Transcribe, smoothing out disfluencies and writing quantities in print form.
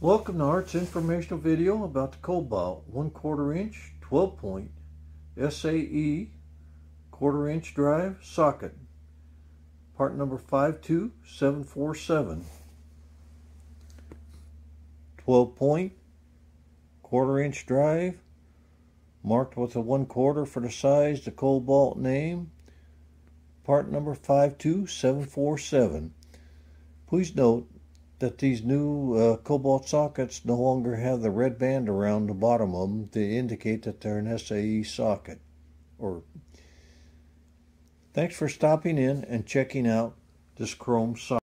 Welcome to Art's informational video about the Kobalt 1/4 inch 12 point SAE 1/4 inch drive socket, part number 52747. 12 point 1/4 inch drive marked with a 1/4 for the size, the Kobalt name, part number 52747. Please note that these new Kobalt sockets no longer have the red band around the bottom of them to indicate that they're an SAE socket. Thanks for stopping in and checking out this chrome socket.